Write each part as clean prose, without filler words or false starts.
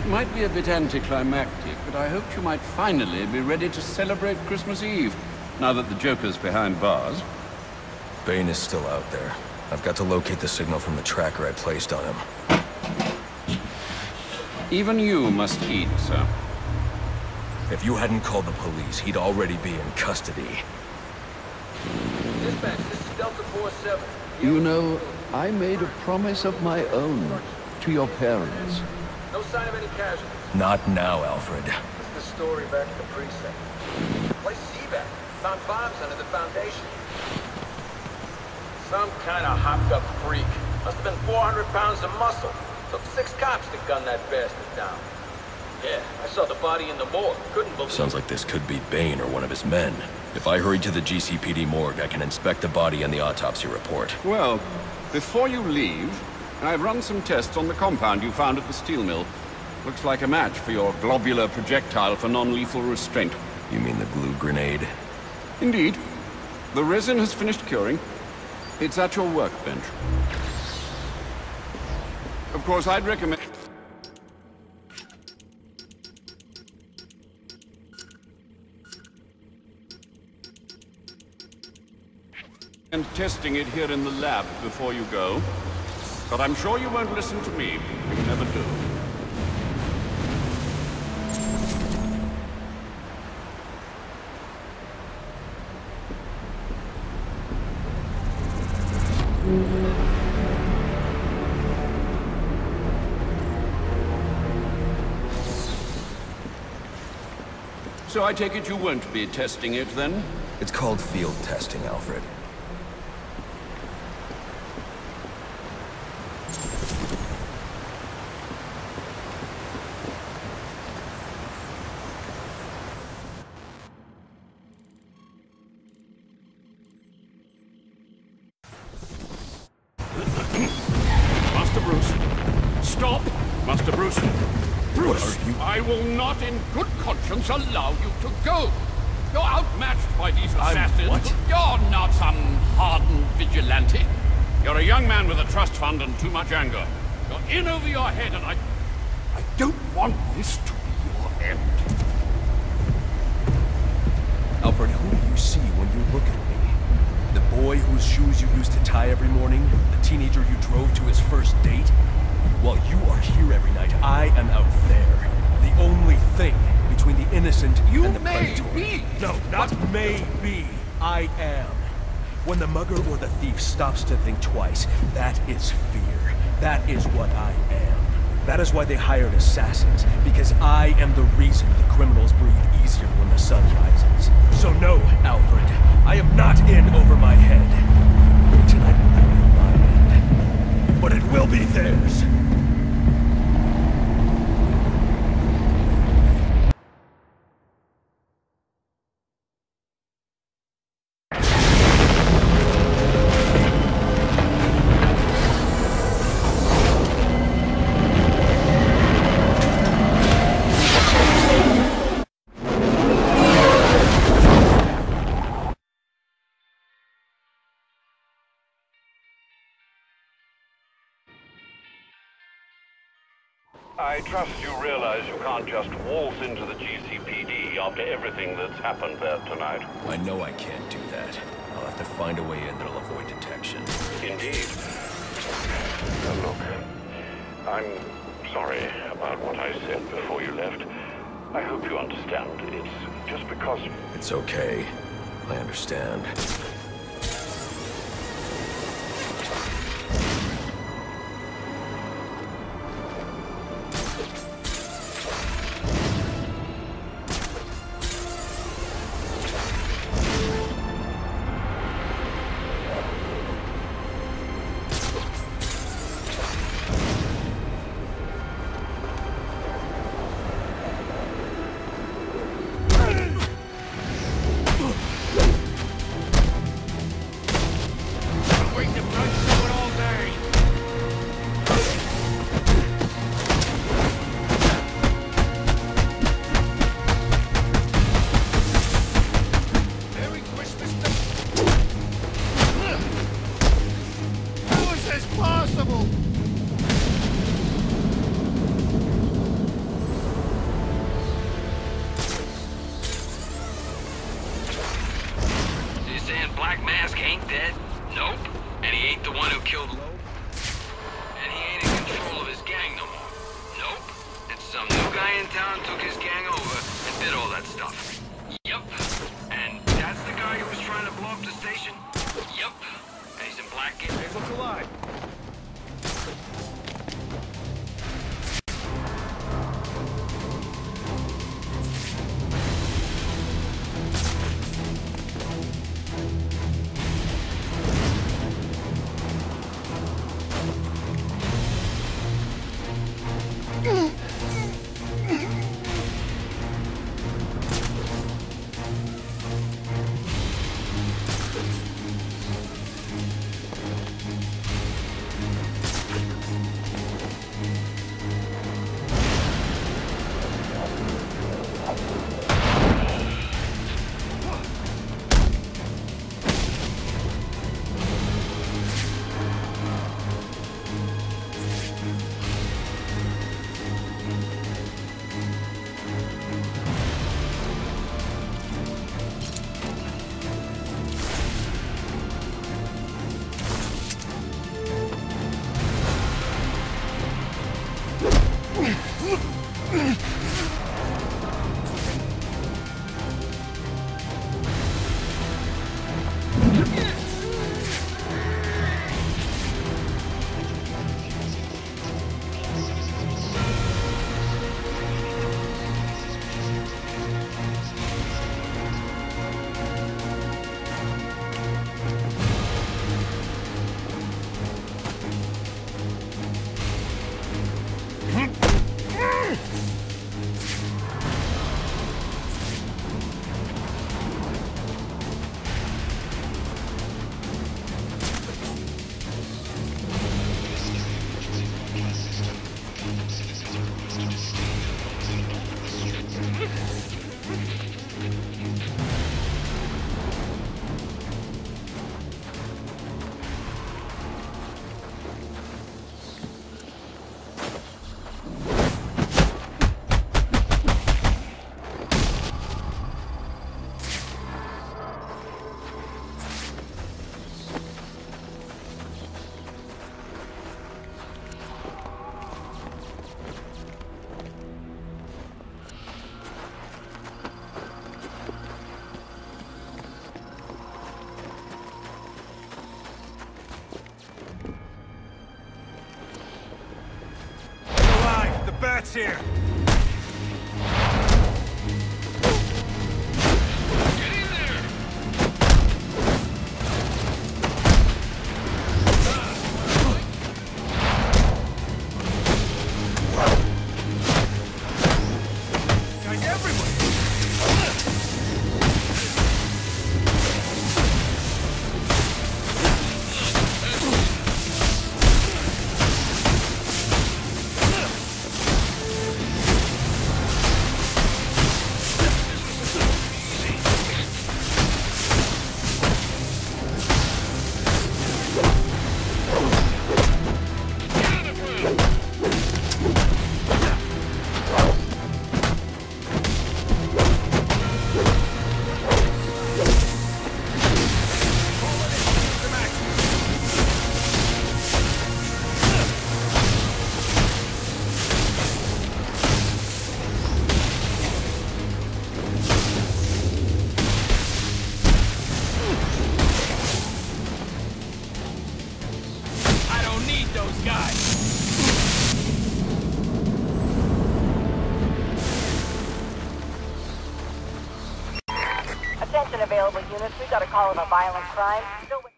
It might be a bit anticlimactic, but I hoped you might finally be ready to celebrate Christmas Eve, now that the Joker's behind bars. Bane is still out there. I've got to locate the signal from the tracker I placed on him. Even you must eat, sir. If you hadn't called the police, he'd already be in custody. Dispatch, this is Delta 47. You know, I made a promise of my own to your parents. No sign of any casualties. Not now, Alfred. What's the story back at the precinct? Place evac. Found bombs under the foundation. Some kind of hopped-up freak. Must have been 400 pounds of muscle. Took 6 cops to gun that bastard down. Yeah, I saw the body in the morgue. Couldn't believe it. Sounds like this could be Bane or one of his men. If I hurry to the GCPD morgue, I can inspect the body and the autopsy report. Well, before you leave, I've run some tests on the compound you found at the steel mill. Looks like a match for your globular projectile for non-lethal restraint. You mean the glue grenade? Indeed. The resin has finished curing. It's at your workbench. Of course, I'd recommend... and testing it here in the lab before you go. But I'm sure you won't listen to me. You never do. So I take it you won't be testing it, then? It's called field testing, Alfred. Master Bruce. Stop! Master Bruce. Bruce, I will not in good conscience allow you to go. You're outmatched by these assassins. What? You're not some hardened vigilante. You're a young man with a trust fund and too much anger. You're in over your head, and I don't want this to be your end. Alfred, who do you see when you look at me? The boy whose shoes you used to tie every morning? The teenager you drove to his first date? While you are here every night, I am out there. The only thing between the innocent and the predator. Be. No, not may be. I am. When the mugger or the thief stops to think twice, that is fear. That is what I am. That is why they hired assassins, because I am the reason the criminals breathe easier when the sun rises. So no, Alfred, I am not in over my head. Tonight will not be my end, but it will be theirs. I trust you realize you can't just waltz into the GCPD after everything that's happened there tonight. I know I can't do that. I'll have to find a way in that'll avoid detection. Indeed. Now look, I'm sorry about what I said before you left. I hope you understand. It's just because... It's okay. I understand. ain't dead? Nope. And he ain't the one who killed... And he ain't in control of his gang no more? Nope. And some new guy in town took his gang over and did all that stuff? Yep. And that's the guy who was trying to blow up the station? Yep. And he's in Blackgate. Hey, look alive. Bats here. Attention available units, we got a call of a violent crime. Still with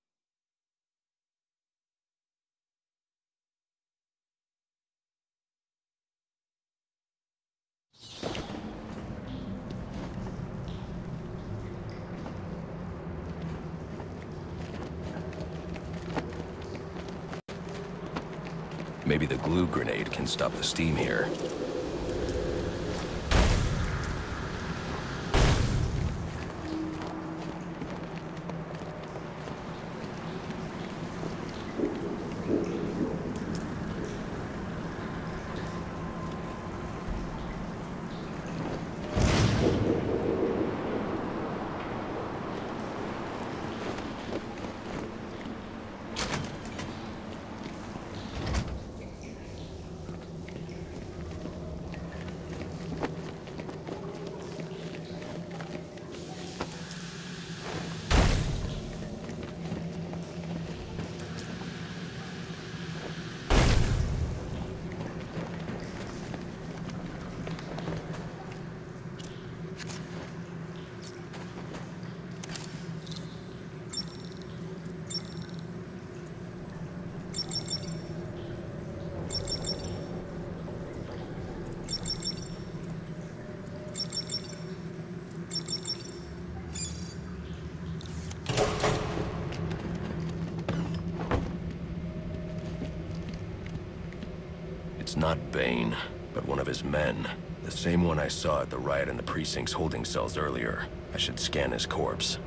Maybe the glue grenade can stop the steam here. Not Bane, but one of his men. The same one I saw at the riot in the precinct's holding cells earlier. I should scan his corpse.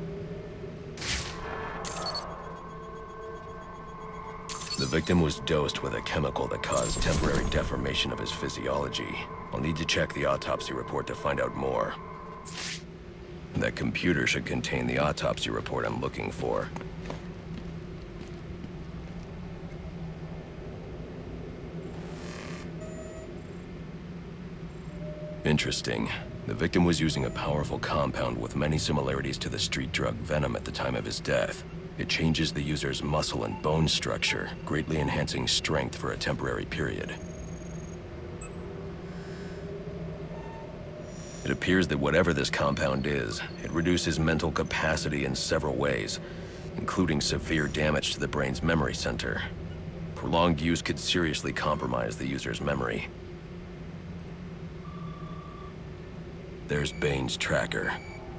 The victim was dosed with a chemical that caused temporary deformation of his physiology. I'll need to check the autopsy report to find out more. That computer should contain the autopsy report I'm looking for. Interesting. The victim was using a powerful compound with many similarities to the street drug Venom at the time of his death. It changes the user's muscle and bone structure, greatly enhancing strength for a temporary period. It appears that whatever this compound is, it reduces mental capacity in several ways, including severe damage to the brain's memory center. Prolonged use could seriously compromise the user's memory. There's Bane's tracker.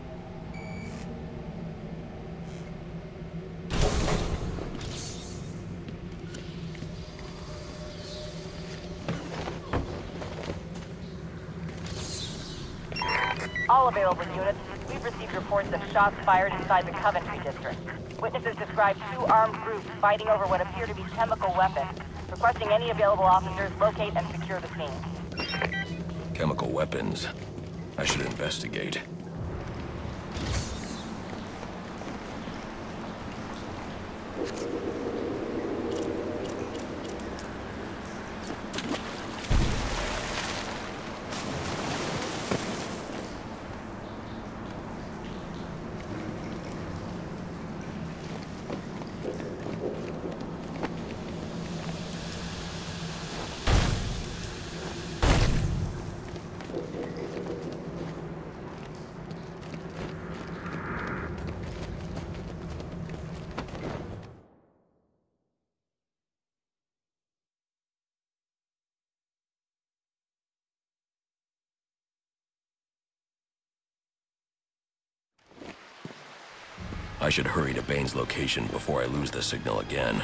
All available units, we've received reports of shots fired inside the Coventry district. Witnesses describe 2 armed groups fighting over what appear to be chemical weapons. Requesting any available officers locate and secure the scene. Chemical weapons. I should investigate. I should hurry to Bane's location before I lose the signal again.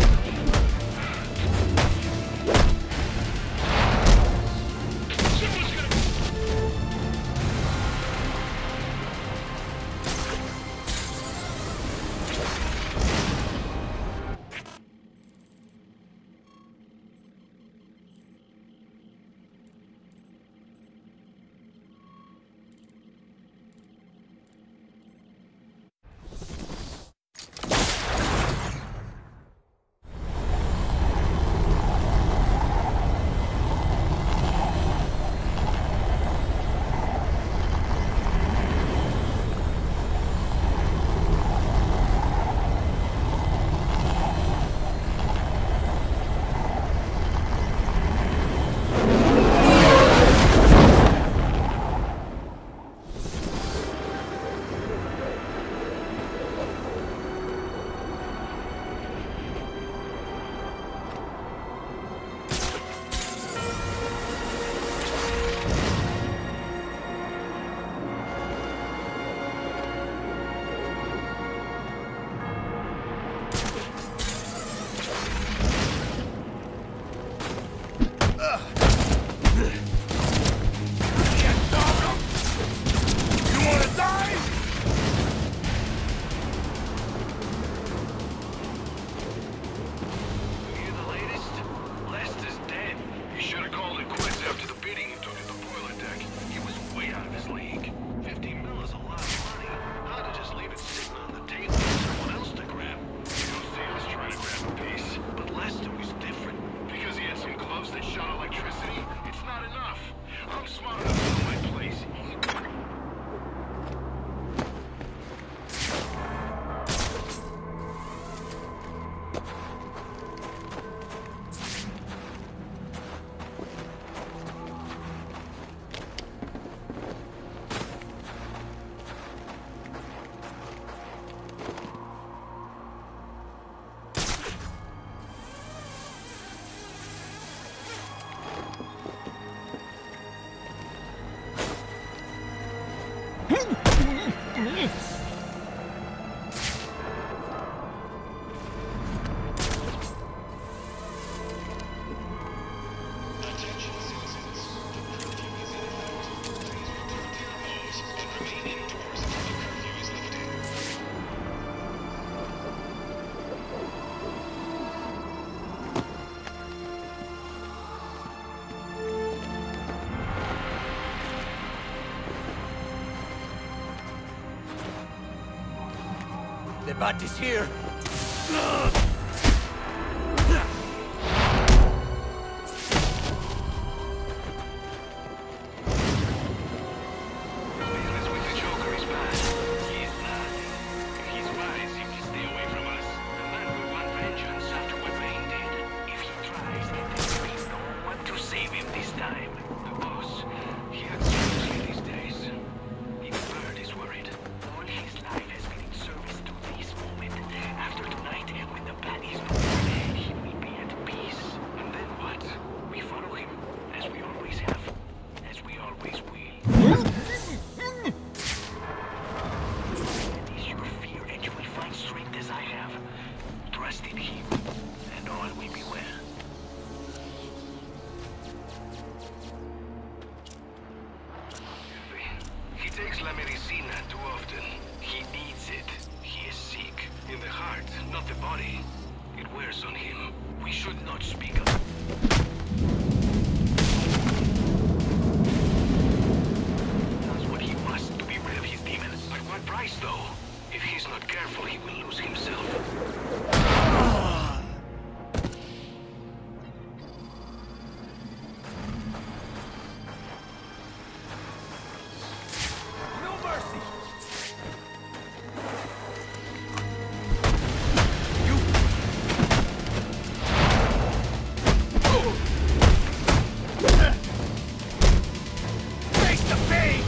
Someone's The bat is here! Business with the Joker is bad. He's bad. If he's wise, he will stay away from us. The man will want vengeance after what Bane did. If he tries, there will be no one to save him this time. The boss, he acts strangely these days. Even Bird is worried. All his life has been in service to this moment. After tonight, when the bat is over, he will be at peace. And then what? We follow him, as we always have. As we always will. That is your fear, and you will find strength as I have. Trust in him, and all will be well. He takes La Medicina too often. He needs it. He is sick. In the heart, not the body. It wears on him. We should not speak of it. Does what he must to be rid of his demon. At what price, though? If he's not careful, he will lose himself. No mercy! Face the pain!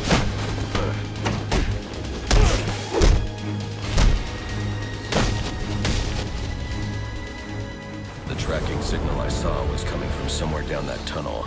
The tracking signal I saw was coming from somewhere down that tunnel.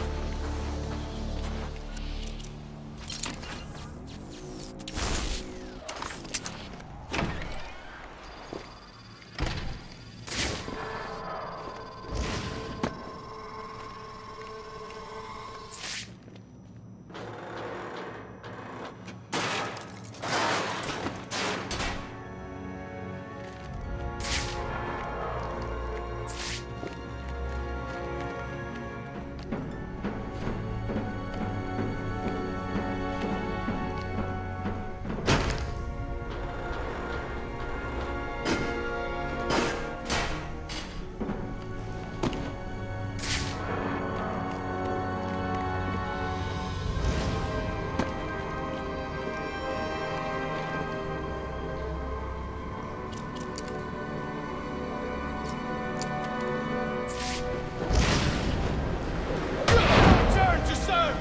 Return to serve!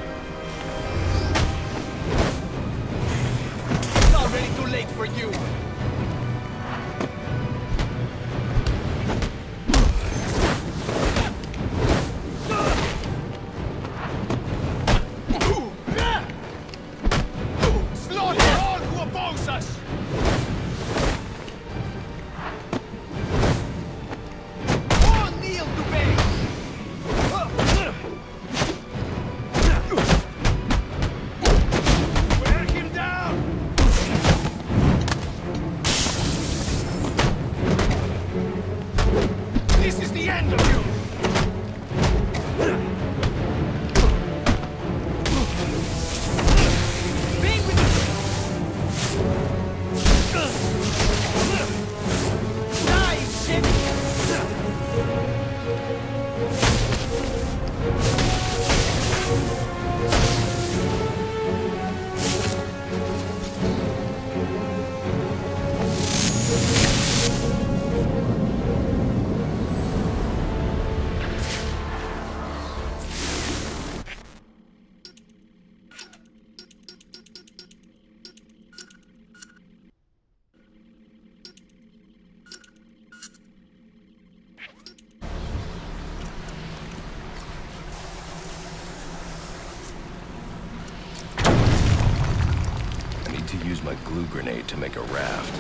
It's already too late for you! Slaughter all who oppose us! All kneel to Bane! Wear him down! This is the end of you! Be with Die, shit! I need to use my glue grenade to make a raft.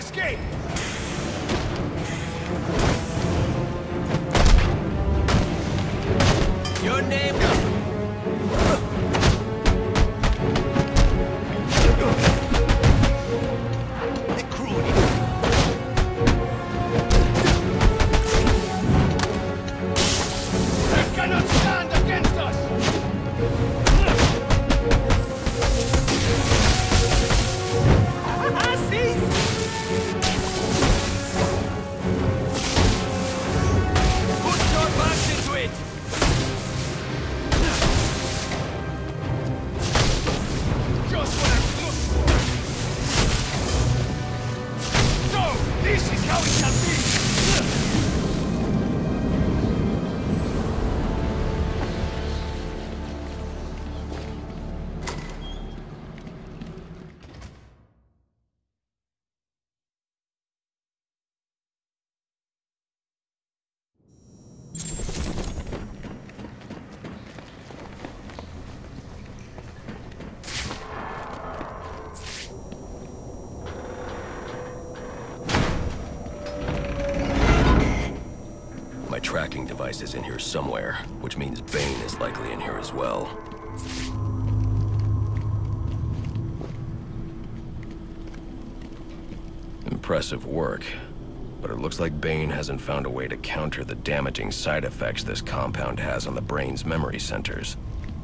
escape! Your name? Cannot stand against us! Put your backs into it! Just what I'm looking for! So, this is how it shall be! My tracking device is in here somewhere, which means Bane is likely in here as well. Impressive work, but it looks like Bane hasn't found a way to counter the damaging side effects this compound has on the brain's memory centers.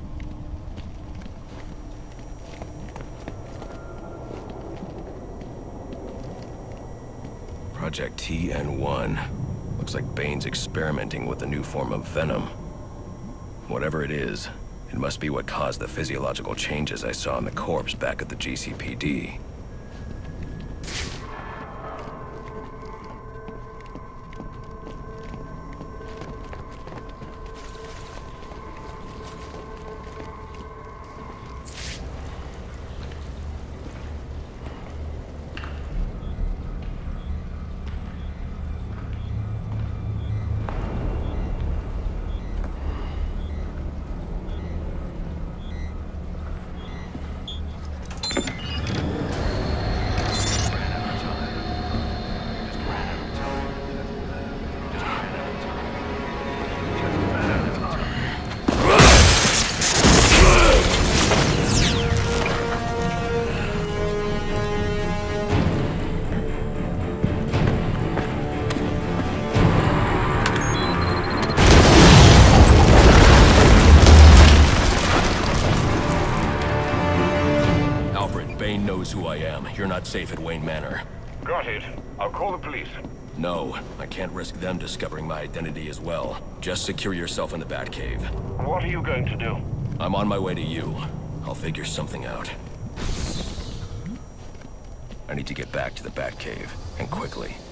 Project TN1. Looks like Bane's experimenting with a new form of venom. Whatever it is, it must be what caused the physiological changes I saw in the corpse back at the GCPD. Bane knows who I am. You're not safe at Wayne Manor. Got it. I'll call the police. No, I can't risk them discovering my identity as well. Just secure yourself in the Batcave. What are you going to do? I'm on my way to you. I'll figure something out. I need to get back to the Batcave, and quickly.